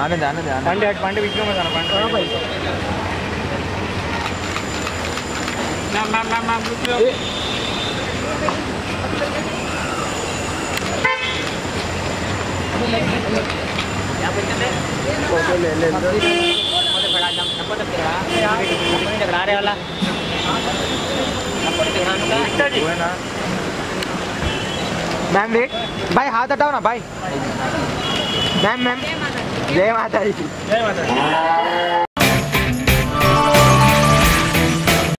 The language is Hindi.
आने दे आने दे पांडे बीच में जाना पांडे। हां भाई मैम यहां पे चले फोटो ले ले मोटे बड़ा जम सबको तक टकरा रहे वाला सबको टकराने का है ना। मैम वेट भाई हाथ हटाओ ना भाई। मैम जय माता दी।